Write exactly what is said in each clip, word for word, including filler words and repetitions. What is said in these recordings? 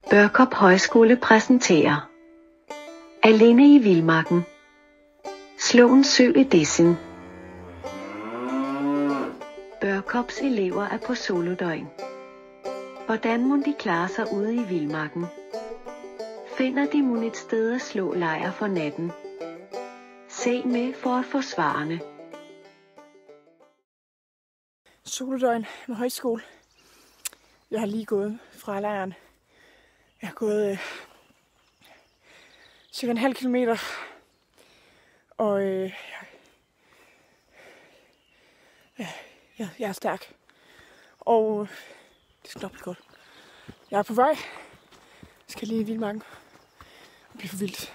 Børkop Højskole præsenterer Alene i Vildmarken. Slåen Sø i Dessen. Børkops elever er på solodøgn. Hvordan må de klare sig ude i vildmarken? Finder de mun et sted at slå lejr for natten? Se med for at få svarene. Solodøgn med højskole. Jeg har lige gået fra lejren. Jeg har gået øh, cirka en halv kilometer. Og øh, ja, jeg, jeg er stærk. Og øh, det skal nok blive godt. Jeg er på vej. Jeg skal lige i vildmarken. Det bliver for vildt.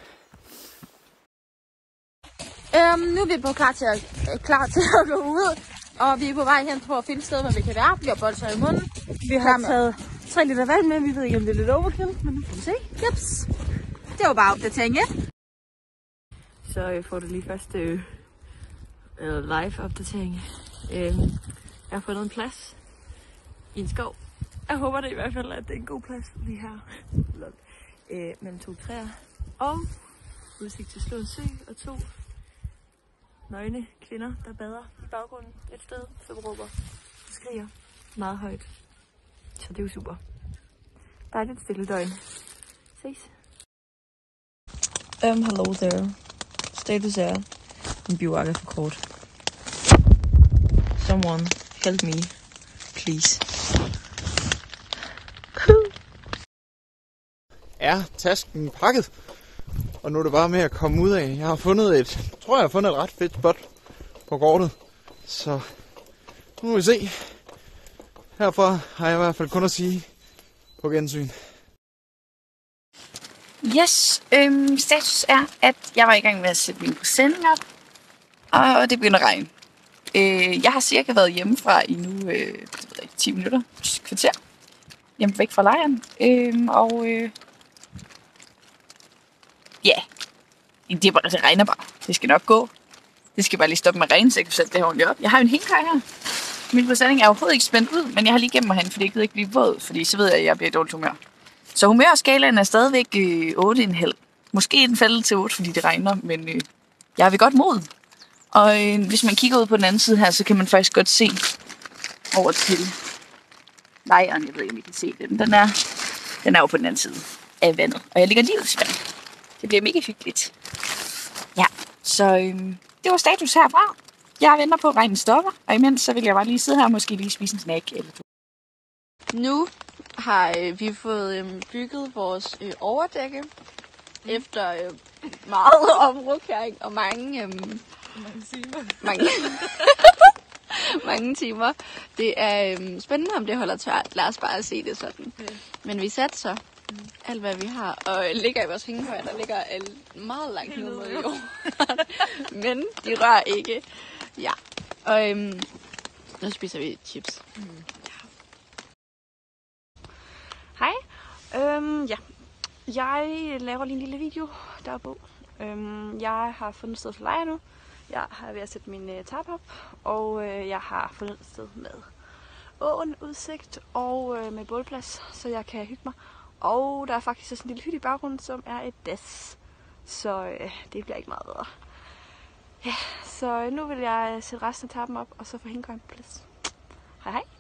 Øhm, nu er vi på klar til, at, klar til at gå ud. Og vi er på vej hen for at finde et sted, hvor vi kan være. Vi har bolser i munden. Vi har taget tre liter vand med. Vi ved ikke, om det er lidt overkill, men nu får vi se. Jeps. Det var bare opdatering et. Så jeg får det lige første øh, live-opdatering. Øh, jeg har fundet en plads i en skov. Jeg håber det i hvert fald, at det er en god plads lige her. øh, mellem to træer. Og udsigt til Slåen Sø og to nøgne kvinder, der bader i baggrunden et sted, som råber og skriger meget højt. Så det er jo super. Dejligt stille døgn. Ses. Um, hello there. Status er, min bivak er for kort. Someone help me, please. Er tasken pakket? Og nu er det bare med at komme ud af. Jeg har fundet et, tror jeg har fundet et ret fedt spot på kortet. Så nu må vi se. Herfra har jeg i hvert fald kun at sige på gensyn. Yes, øhm, status er, at jeg var i gang med at sætte min præsending op, og det begynder at regne. Øh, jeg har cirka været hjemmefra i nu øh, det ved jeg, ti minutter, kvarter, hjemme væk fra lejren, øh, og øh, ja, yeah. det, bare, det regner bare. Det skal nok gå. Det skal bare lige stoppe med at regne, så jeg kan sætte det her ordentligt op. Jeg har jo en hængekaj her. Min præsending er overhovedet ikke spændt ud, men jeg har lige gemt mig hen, fordi jeg gider ikke blive våd, fordi så ved jeg, at jeg bliver i dårligt humør. Så humørskalaen er stadigvæk øh, otte komma fem. Måske den faldet til otte, fordi det regner, men øh, jeg er ved godt mod. Og øh, hvis man kigger ud på den anden side her, så kan man faktisk godt se over til lejren. Jeg ved ikke, om I kan se den. Den er, den er jo på den anden side af vandet, og jeg ligger lige ud til vandet. Det bliver mega hyggeligt. Ja, så øh, det var status herfra. Jeg venter på, at regnen stopper, og imens så vil jeg bare lige sidde her og måske lige spise en snack eller to. Nu har øh, vi fået øh, bygget vores øh, overdække. Mm. Efter øh, meget omrokering og mange... Øh, mange timer. Mange, mange timer. Det er øh, spændende, om det holder tørt. Lad os bare se det sådan. Okay. Men vi satser mm. alt, hvad vi har. Og øh, ligger i vores hængekøj, der ligger øh, meget langt ned mod jorden. Men de rører ikke. Ja. Og øh, nu spiser vi chips. Mm. Hej. Øhm, ja. Jeg laver lige en lille video derpå. Øhm, jeg har fundet et sted for lejr nu. Jeg har ved at sætte min øh, tarp op. Og øh, jeg har fundet et sted med åen udsigt og øh, med bålplads, så jeg kan hygge mig. Og der er faktisk også en lille hytte i baggrunden, som er et das. Så øh, det bliver ikke meget bedre. Ja, så nu vil jeg sætte resten af tarpen op, og så få hængekøjen på plads. Hej hej.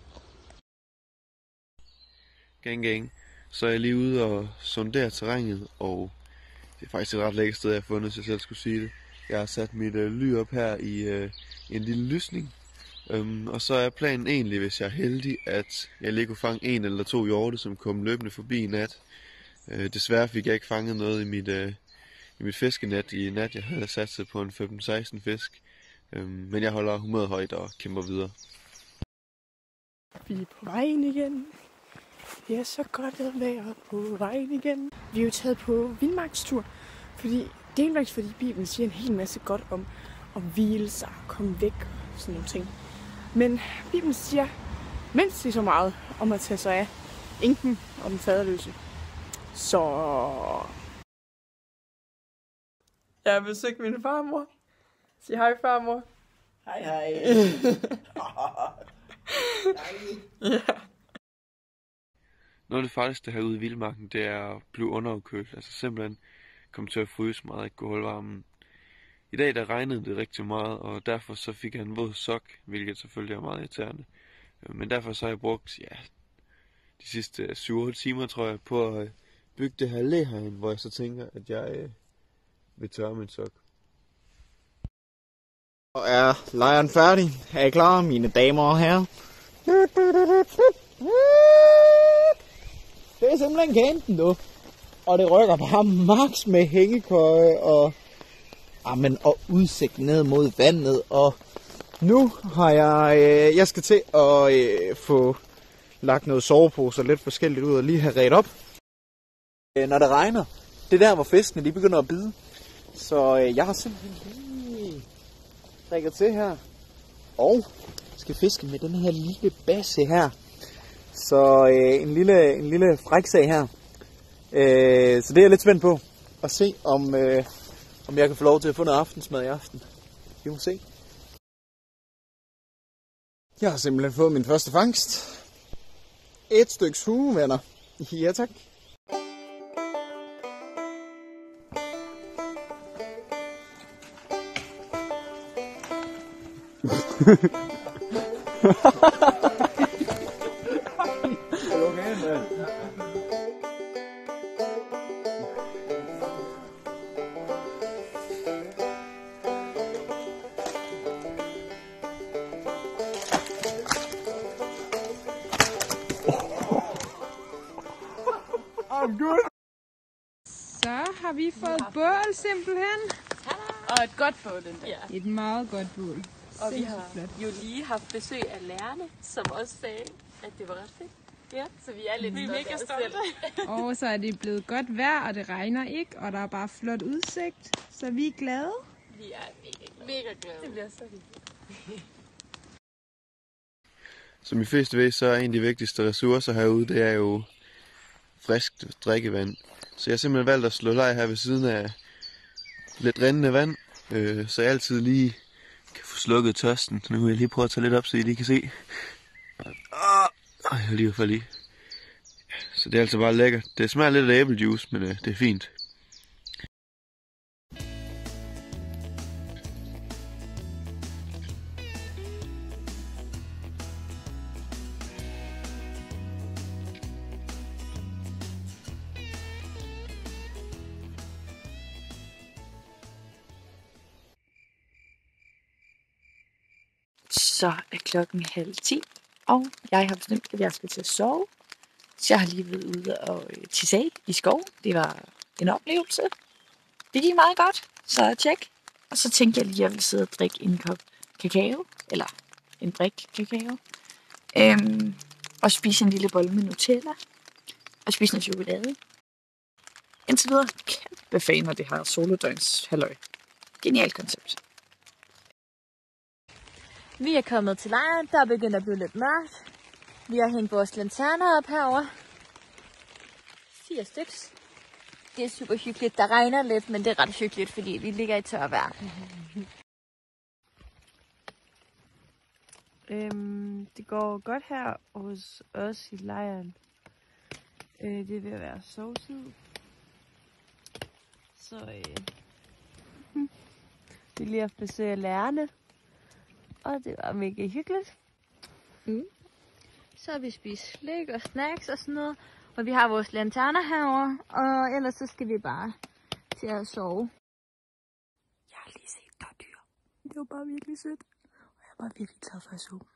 Gang gang. Så er jeg lige ude og sondere terrænet, og det er faktisk et ret lækkert sted, jeg har fundet, hvis jeg selv skulle sige det. Jeg har sat mit øh, ly op her i øh, en lille lysning, øhm, og så er planen egentlig, hvis jeg er heldig, at jeg lige kunne fange en eller to hjorte, som kom løbende forbi i nat. Øh, desværre fik jeg ikke fanget noget i mit, øh, i mit fiskenet i nat. Jeg havde satset på en femten seksten fisk, øhm, men jeg holder humøret højt og kæmper videre. Vi er på vejen igen. Det er så godt at være på vejen igen. Vi er jo taget på vildmarkstur, fordi delvis fordi Bibelen siger en hel masse godt om at hvile sig, komme væk og sådan nogle ting. Men Bibelen siger mindst lige så meget om at tage sig af enken og den faderløse. Så jeg har besøgt min farmor. Sig hej, farmor. Hej, hej. Ja. Noget af det farligste herude i vildmarken, det er at blive underafkølet. Altså simpelthen komme til at fryse meget og ikke kunne holde varmen. I dag der regnede det rigtig meget, og derfor så fik jeg en våd sok, hvilket selvfølgelig er meget irriterende. Men derfor så har jeg brugt ja, de sidste syv otte timer, tror jeg, på at bygge det her læhegn, hvor jeg så tænker, at jeg øh, vil tørre min sok. Og er lejren færdig? Er I klar, mine damer og herrer? Det er simpelthen kanten, du. Og det rykker bare max med hængekøje og, amen, og udsigt ned mod vandet. Og nu har jeg, øh, jeg skal til at øh, få lagt noget sovepose og lidt forskelligt ud og lige have redt op. Øh, når det regner, det er der, hvor fiskene de begynder at bide. Så øh, jeg har simpelthen lige rækket til her. Og skal fiske med den her lille basse her. Så øh, en lille, en lille fræksag her. Øh, så det er jeg lidt spændt på. At se, om, øh, om jeg kan få lov til at få noget aftensmad i aften. Vi må se. Jeg har simpelthen fået min første fangst. Et stykke hue, venner. Ja, tak. Så har vi fået bål simpelthen. Og et godt bål endda. Ja. Et meget godt bål. Og vi har jo lige haft besøg af lærerne, som også sagde, at det var ret fedt. Ja, så vi er lidt Vi er mega stolte. Og så er det blevet godt vejr, og det regner ikke, og der er bare flot udsigt. Så vi er glade. Vi er mega glade. Mega glade. Det bliver så hyggeligt. Som I fleste ved, så er en af de vigtigste ressourcer herude, det er jo frisk drikkevand. Så jeg har simpelthen valgt at slå lejr her ved siden af lidt rindende vand, øh, så jeg altid lige kan få slukket tørsten. Så nu vil jeg lige prøve at tage lidt op, så I lige kan se. Åh, jeg har lige fået lige. Så det er altså bare lækkert. Det smager lidt af æblejuice, men øh, det er fint. Så er klokken halv ti, og jeg har bestemt, at jeg skal til at sove. Så jeg har lige været ude og tisse af i skov. Det var en oplevelse. Det gik meget godt, så tjek. Og så tænkte jeg lige, at jeg ville sidde og drikke en kop kakao, eller en brik kakao. Øhm, og spise en lille bolle med Nutella. Og spise noget chokolade. Indtil videre, kæmpe fan af det her solodøgns halløj. Genialt koncept. Vi er kommet til lejren. Der er begyndt at blive lidt mørkt. Vi har hængt vores lanterner op herover. Fire styks. Det er super hyggeligt. Der regner lidt, men det er ret hyggeligt, fordi vi ligger i tør vejr. Øhm, det går godt her hos os i lejren. Øh, det er ved at være sovetid. Så øh, vi lige haft besøg af lærerne. Og det var mega hyggeligt. Mm. Så har vi spist slik og snacks og sådan noget. Og vi har vores lanterner herover. Og ellers så skal vi bare til at sove. Jeg har lige set dårdyr. Det var bare virkelig sødt. Og jeg var virkelig glad for at så dem.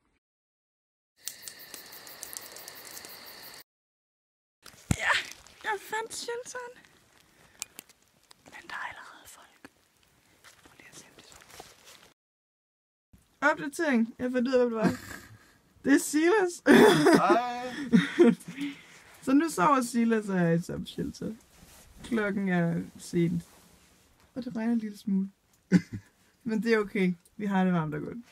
Ja, jeg fandt shelteren. Men der er allerede folk. Prøv lige at se, om det så. Opdatering. Jeg fandt ud af, hvad det var. Det er Silas. Så nu sover Silas og jeg i samme shelter. Klokken er sent. Og det regner en lille smule. Men det er okay. Vi har det varmt og godt.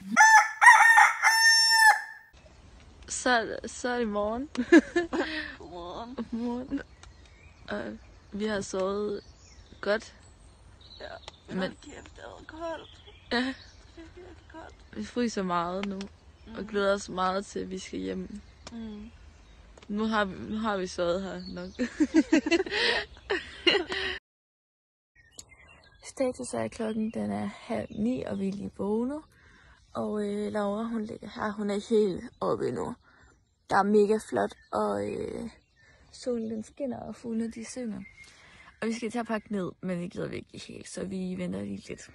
Så, så er det morgen. Godmorgen. Godmorgen. Og vi har sovet godt. Ja, men kæft, det var koldt. Ja, Det er virkelig koldt. vi fryser meget nu. Mm. Og glæder os meget til, at vi skal hjem. Mm. Nu har vi, nu har vi sovet her nok. Status er klokken, den er halv ni, og vi er lige vågnet. Og øh, Laura, hun ligger her. Hun er helt oppe nu. Der er mega flot, og øh, solen den skinner, og fuglene de synger. Og vi skal til at pakke ned, men det gider vi ikke helt, så vi venter lige lidt.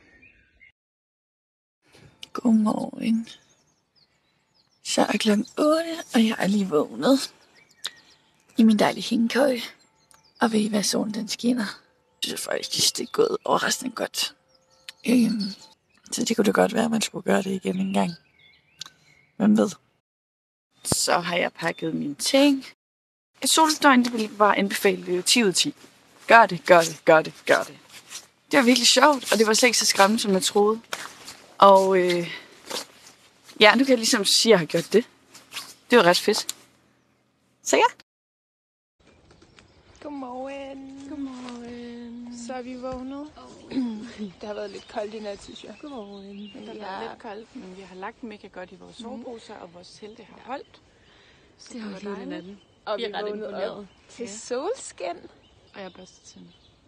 Godmorgen. Så er klokken otte, og jeg er lige vågnet i min dejlige hængekøje. Og ved I hvad, solen den skinner. Jeg synes faktisk, det er gået overraskende godt. Øhm, så det kunne det godt være, at man skulle gøre det igen en gang. Hvem ved? Så har jeg pakket mine ting. Et soldøgn, det vil bare anbefale ti ud af ti. Gør det, gør det, gør det, gør det. Det var virkelig sjovt, og det var slet ikke så skræmmende, som jeg troede. Og øh, ja, nu kan jeg ligesom sige, at jeg har gjort det. Det var ret fedt. Så ja. Godmorgen. Godmorgen. Så er vi vågnet. Det har været lidt koldt i nat, synes jeg. Godmorgen. Det har været lidt koldt, men vi har lagt mega godt i vores soveposer, og vores telte har holdt. Så Det har var hele dejligt. natten. Og Vi vi er ret vågnede op imponeret. til Ja. solskin. Og jeg børster tænder.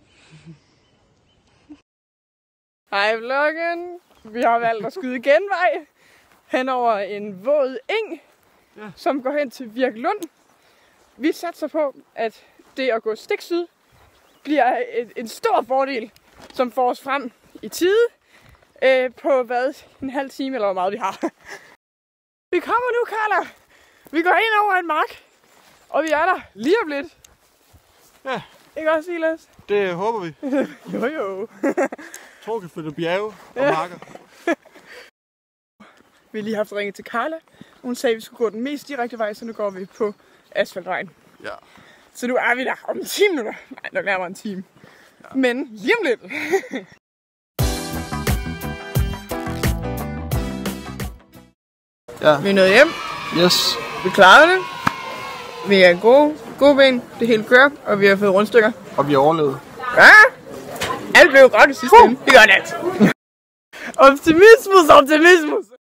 Hej vloggen. Vi har valgt at skyde genvej hen over en våd eng, ja. Som går hen til Virkelund. Vi satser på, at det at gå stik syd bliver et, en stor fordel, som får os frem i tide øh, på hvad, en halv time eller hvor meget vi har. Vi kommer nu, Carla. Vi går ind over en mark, og vi er der lige om lidt. Ja. Ikke også, Silas? Det håber vi. Jo, jo. Trukket bjerge og Ja. marker. Vi har lige haft ringet til Carla. Hun sagde, at vi skulle gå den mest direkte vej, så nu går vi på asfaltvejen. Ja. Så nu er vi der om ti minutter. Nej, nok nærmere en time. Ja. Men lige om lidt. Ja. Vi er nået hjem. Yes. Vi klarer det. Vi er gode, gode ben. Det hele kører, og vi har fået rundstykker. Og vi har overlevet. Ja! Alt blev godt i sidste ende. Vi gør det alt. Optimismus, optimismus.